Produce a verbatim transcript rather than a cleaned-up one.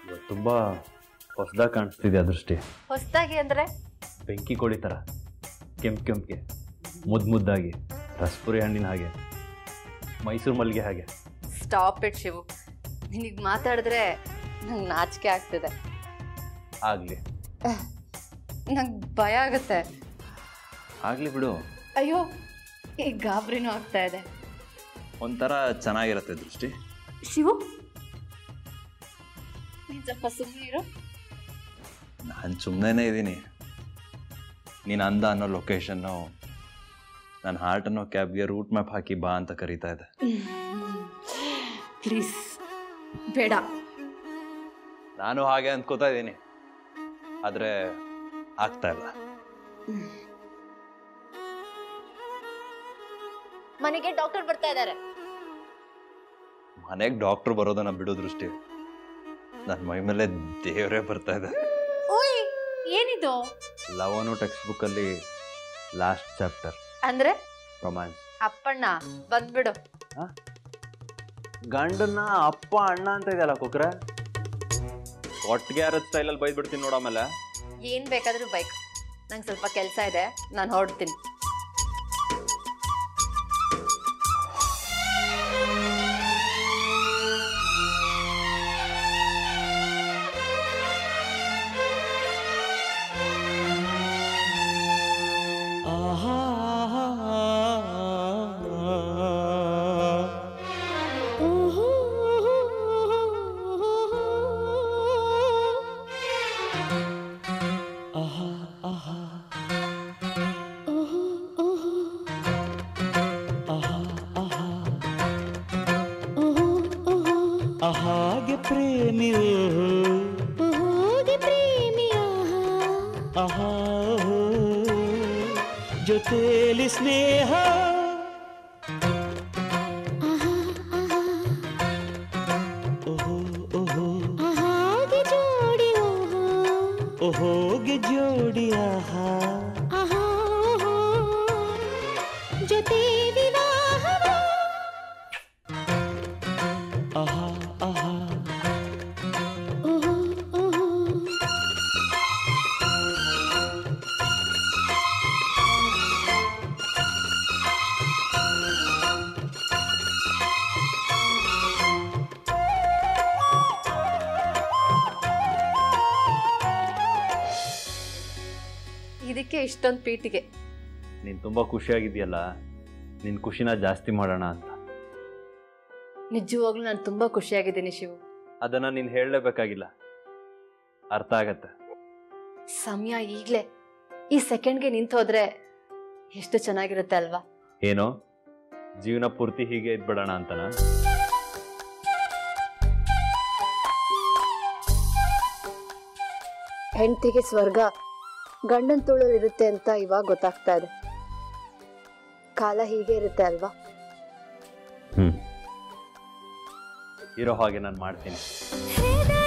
ತುಂಬ ಹೊಸದಾಗಿ ಕಾಣಿಸ್ತಿದೆ ಅದೃಷ್ಟಿ. ಹೊಸದಾಗಿ ಅಂದರೆ ಬೆಂಕಿ ಕೋಳಿ ಥರ ಕೆಂಪು ಕೆಂಪಿಗೆ ಮುದ್ದು ಮುದ್ದಾಗಿ ರಸಪುರಿ ಹಣ್ಣಿನ ಹಾಗೆ ಮೈಸೂರು ಮಲ್ಲಿಗೆ ಹಾಗೆ. ಸ್ಟಾಪ್ ಇಟ್ ಶಿವು, ನಿನಗೆ ಮಾತಾಡಿದ್ರೆ ನಂಗೆ ನಾಚಿಕೆ ಆಗ್ತಿದೆ. ಆಗಲಿ, ನಂಗೆ ಭಯ ಆಗುತ್ತೆ. ಆಗಲಿ ಬಿಡು. ಅಯ್ಯೋ, ಈಗ ಗಾಬರಿನೂ ಆಗ್ತಾ ಇದೆ. ಒಂಥರ ಚೆನ್ನಾಗಿರುತ್ತೆ ದೃಷ್ಟಿ. ಶಿವು, ನೀನು ಸ್ವಲ್ಪ ಸುಮ್ಮನೆ ಇರು. ನಾನು ಸುಮ್ಮನೆ ಇದ್ದೀನಿ. ನೀನು ಅಂದ ಅನ್ನೋ ಲೊಕೇಶನ್ನು ನನ್ನ ಹಾರ್ಟ್ ಅನ್ನೋ ಕ್ಯಾಬ್ಗೆ ರೂಟ್ ಮ್ಯಾಪ್ ಹಾಕಿ ಬಾ ಅಂತ ಕರೀತಾ ಇದೆ. ಪ್ಲೀಸ್ ಬೇಡ. ನಾನು ಹಾಗೆ ಅಂದ್ಕೋತಾ ಇದ್ದೀನಿ, ಆದರೆ ಆಗ್ತಾ ಇಲ್ಲ. ಮನೆಗೆ ಡಾಕ್ಟರ್ ಬರ್ತಾ ಇದ್ದಾರೆ. ಮನೆಗೆ ಡಾಕ್ಟರ್ ಬರೋದನ್ನ ಬಿಡೋ ದೃಷ್ಟಿ, ನನ್ನ ಮೈ ಮೇಲೆ ದೇವರೇ ಬರ್ತಾ ಇದೆ. ಓಯ್, ಏನಿದು? ಲವ್ ಅನ್ನೋ ಟೆಕ್ಸ್ಟ್ ಬುಕ್ ಅಲ್ಲಿ ಲಾಸ್ಟ್ ಚಾಪ್ಟರ್ ಅಂದ್ರೆ ರೊಮ್ಯಾನ್ಸ್. ಅಪ್ಪಣ್ಣ ಬಂದ್ಬಿಡು. ಗಂಡನ್ನ ಅಪ್ಪ ಅಣ್ಣ ಅಂತ ಇದೆಯಲ್ಲ ಕೊಕ್ರೆ. ಒಟ್ಟಿಗೆ ಯಾರ ಸ್ಟೈಲಲ್ಲಿ ಬೈದ್ಬಿಡ್ತೀನಿ ನೋಡ. ಆಮೇಲೆ ಏನ್ ಬೇಕಾದ್ರೂ ಬೈಕ್. ನಂಗೆ ಸ್ವಲ್ಪ ಕೆಲಸ ಇದೆ, ನಾನು ಹೊರಡ್ತೀನಿ. ಹಾಗೆ ಪ್ರೇಮಿಯೋ ಹೋಗೆ ಪ್ರೇಮಿಯ ಆಹಾ ಜೊತೆಲಿ ಸ್ನೇಹ ಓಹೋ ಓಹೋ ಹಾಗೆ ಜೋಡಿ ಓಹೋ ಹೋಗೆ ಜೋಡಿ ಆಹಾ ಆಹಾ ಜೊತೆ ವಿವಾಹ ಆಹಾ ಆಹಾ ಓಹೋ ಓಹೋ ಇದಕ್ಕೆ ಇಷ್ಟೊಂದು ಪೀಟಿಗೆ. ನೀನು ತುಂಬ ಖುಷಿಯಾಗಿದೆಯಲ್ಲ, ನಿನ್ನ ಖುಷಿನ ಜಾಸ್ತಿ ಮಾಡೋಣ ಅಂತ. ನಿಜವಾಗ್ಲೂ ನಾನು ತುಂಬಾ ಖುಷಿಯಾಗಿದ್ದೀನಿ ಶಿವು. ಅದನ್ನ ನೀನು ಹೇಳಲೇಬೇಕಾಗಿಲ್ಲ, ಅರ್ಥ ಆಗತ್ತೆ. ಸಮಯ ಈಗಲೇ ಈ ಸೆಕೆಂಡ್ಗೆ ನಿಂತು ಹೋದ್ರೆ ಎಷ್ಟು ಚೆನ್ನಾಗಿರುತ್ತೆ ಅಲ್ವಾ? ಏನೋ ಜೀವನ ಪೂರ್ತಿ ಹೀಗೆ ಇದ್ಬಿಡೋಣ ಅಂತನಾ? ಹೆಂಡತಿಗೆ ಸ್ವರ್ಗ ಗಂಡನ ತೋಳಲ್ಲಿ ಇರುತ್ತೆ ಅಂತ ಇವಾಗ ಗೊತ್ತಾಗ್ತಾ ಇದೆ. ಕಾಲ ಹೀಗೆ ಇರುತ್ತೆ ಅಲ್ವಾ? ಹ್ಮ್, ಇರೋ ಹಾಗೆ ನಾನು ಮಾಡ್ತೀನಿ.